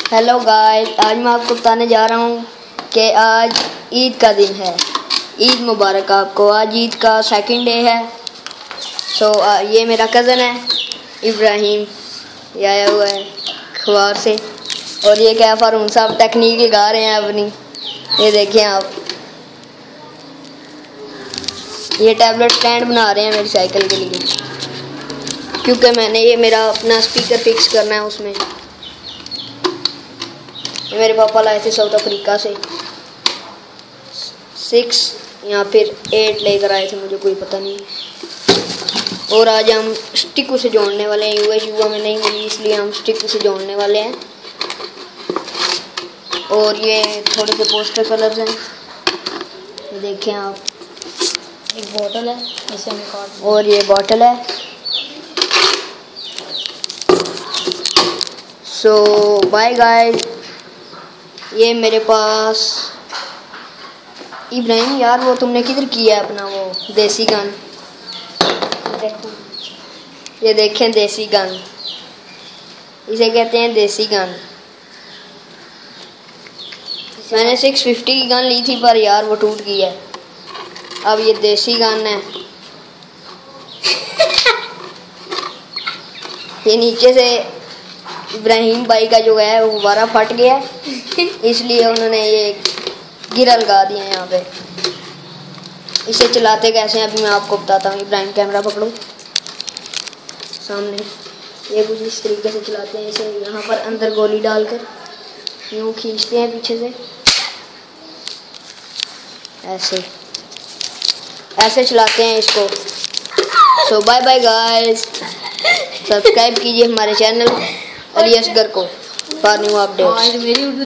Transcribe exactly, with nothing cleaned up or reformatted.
Hello guys, आज मैं आपको बताने जा रहा हूँ कि आज ईद का दिन है। ईद मुबारक आपको। आज ईद का सेकंड डे है। सो ये मेरा कज़न है इब्राहिम, ये आया हुआ है अखबार से। और ये क्या फारून साहब टेक्निक लगा रहे हैं अपनी। ये देखें आप, ये टैबलेट स्टैंड बना रहे हैं मेरी साइकिल के लिए, क्योंकि मैंने ये मेरा अपना स्पीकर फिक्स करना है उसमें। ये मेरे पापा लाए थे साउथ अफ्रीका से, सिक्स या फिर एट लेकर आए थे, मुझे कोई पता नहीं। और आज हम स्टिक से जोड़ने वाले हैं। यूएस युवा में नहीं मिली, इसलिए हम स्टिक से जोड़ने वाले हैं। और ये थोड़े से पोस्टर कलर्स हैं, ये देखें आप। एक बोतल है, इसे हम काट। और ये बोतल है। So bye guys. ये मेरे पास इब्राहिम यार, वो तुमने किधर किया है अपना वो देसी गन? देखो, ये देखें देसी गन, इसे कहते हैं देसी गन। मैंने सिक्स फिफ्टी की गन ली थी, पर यार वो टूट गई है। अब ये देसी गन है। ये नीचे से इब्राहिम भाई का जो है वो गुब्बारा फट गया है, इसलिए उन्होंने ये गिरा लगा दिया यहाँ पे। इसे चलाते कैसे हैं अभी मैं आपको बताता हूँ। इब्राहिम कैमरा पकड़ो सामने। ये कुछ इस तरीके से चलाते हैं इसे। यहाँ पर अंदर गोली डालकर यूँ खींचते हैं पीछे से, ऐसे ऐसे चलाते हैं इसको। So bye bye guys, subscribe कीजिए हमारे चैनल अली असगर को फॉर न्यू अपडेट्स।